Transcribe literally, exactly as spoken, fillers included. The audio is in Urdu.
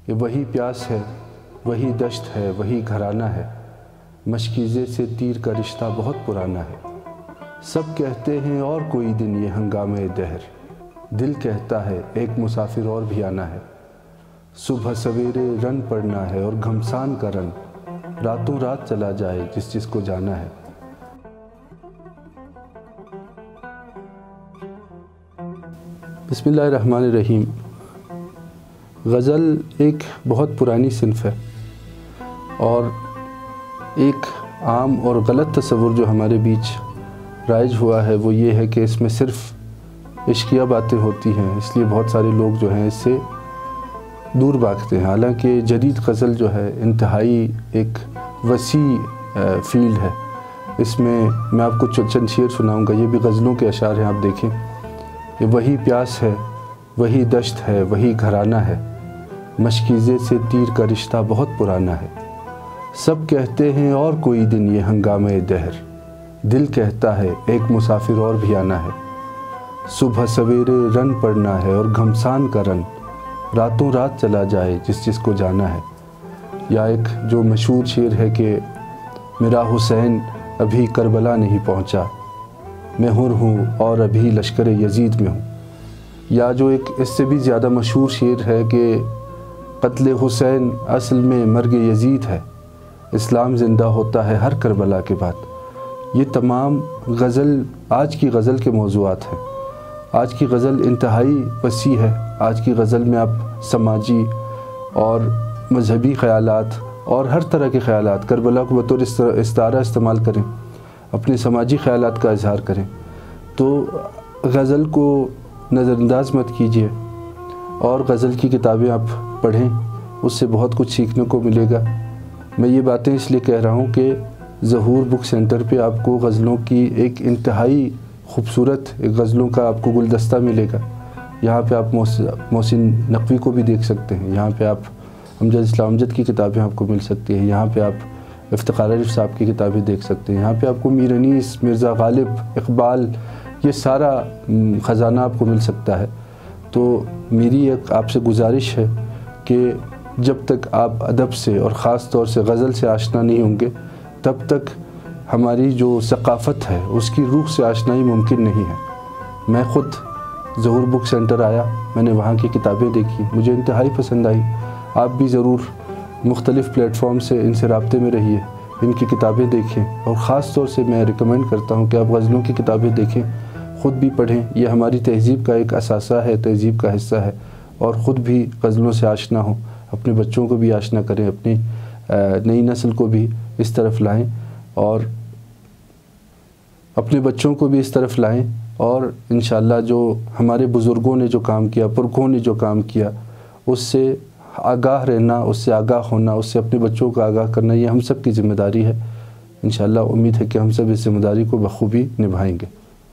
یہ وہی پیاس ہے، وہی دشت ہے، وہی گھرانہ ہے، مشکیزے سے تیر کا رشتہ بہت پرانا ہے۔ سب کہتے ہیں اور کوئی دن یہ ہنگامے دہر، دل کہتا ہے ایک مسافر اور بھی آنا ہے۔ صبح سویرے رن پڑنا ہے اور گھمسان کا رن، راتوں رات چلا جائے جس جس کو جانا ہے۔ بسم اللہ الرحمن الرحیم۔ غزل ایک بہت پرانی صنف ہے، اور ایک عام اور غلط تصور جو ہمارے بیچ رائج ہوا ہے وہ یہ ہے کہ اس میں صرف عشقیہ باتیں ہوتی ہیں، اس لیے بہت سارے لوگ جو ہیں اس سے دور بھاگتے ہیں۔ حالانکہ جدید غزل جو ہے انتہائی ایک وسیع فیلڈ ہے۔ اس میں میں آپ کو چند شعر سناؤں گا، یہ بھی غزلوں کے اشعار ہیں، آپ دیکھیں۔ یہ وہی پیاس ہے، وہی دشت ہے، وہی گھرانہ ہے، مشکیزے سے تیر کا رشتہ بہت پرانا ہے۔ سب کہتے ہیں اور کوئی دن یہ ہنگامے دہر، دل کہتا ہے ایک مسافر اور بھی آنا ہے۔ صبح سویرے رن پڑنا ہے اور گھمسان کا رن، راتوں رات چلا جائے جس جس کو جانا ہے۔ یا ایک جو مشہور شعر ہے کہ میرا حسین ابھی کربلا نہیں پہنچا، میں حر ہوں اور ابھی لشکر یزید میں ہوں۔ یا جو ایک اس سے بھی زیادہ مشہور شعر ہے کہ قتل حسین اصل میں مرگ یزید ہے، اسلام زندہ ہوتا ہے ہر کربلا کے بعد۔ یہ تمام غزل آج کی غزل کے موضوعات ہیں۔ آج کی غزل انتہائی وسیع ہے۔ آج کی غزل میں آپ سماجی اور مذہبی خیالات اور ہر طرح کے خیالات، کربلا کو بطور استعارہ استعمال کریں، اپنے سماجی خیالات کا اظہار کریں، تو غزل کو نظر انداز مت کیجیے، اور غزل کی کتابیں آپ پڑھیں، اس سے بہت کچھ سیکھنے کو ملے گا۔ میں یہ باتیں اس لیے کہہ رہا ہوں کہ ظہور بک سینٹر پہ آپ کو غزلوں کی ایک انتہائی خوبصورت ایک غزلوں کا آپ کو گلدستہ ملے گا۔ یہاں پہ آپ محسن نقوی کو بھی دیکھ سکتے ہیں، یہاں پہ آپ امجد اسلام امجد کی کتابیں آپ کو مل سکتی ہیں، یہاں پہ آپ افتخار عارف صاحب کی کتابیں دیکھ سکتے ہیں، یہاں پہ آپ کو میر انیس، مرزا غالب، اقبال، یہ سارا خزانہ آپ کو مل سکتا ہے۔ تو میری ایک آپ سے گزارش ہے کہ جب تک آپ ادب سے اور خاص طور سے غزل سے آشنا نہیں ہوں گے، تب تک ہماری جو ثقافت ہے اس کی روح سے آشنائی ممکن نہیں ہے۔ میں خود ظہور بک سینٹر آیا، میں نے وہاں کی کتابیں دیکھی، مجھے انتہائی پسند آئی۔ آپ بھی ضرور مختلف پلیٹ فارم سے ان سے رابطے میں رہیے، ان کی کتابیں دیکھیں، اور خاص طور سے میں ریکمینڈ کرتا ہوں کہ آپ غزلوں کی کتابیں دیکھیں، خود بھی پڑھیں۔ یہ ہماری تہذیب کا ایک اثاثہ ہے، تہذیب کا حصہ ہے، اور خود بھی غزلوں سے آشنا ہوں، اپنے بچوں کو بھی آشنا کریں، اپنی نئی نسل کو بھی اس طرف لائیں، اور اپنے بچوں کو بھی اس طرف لائیں، اور انشاءاللہ جو ہمارے بزرگوں نے جو کام کیا، پرکھوں نے جو کام کیا، اس سے آگاہ رہنا، اس سے آگاہ ہونا، اس سے اپنے بچوں کو آگاہ کرنا، یہ ہم سب کی ذمہ داری ہے۔ انشاءاللہ امید ہے کہ ہم سب اس ذمہ داری کو بخوبی نبھائیں گے۔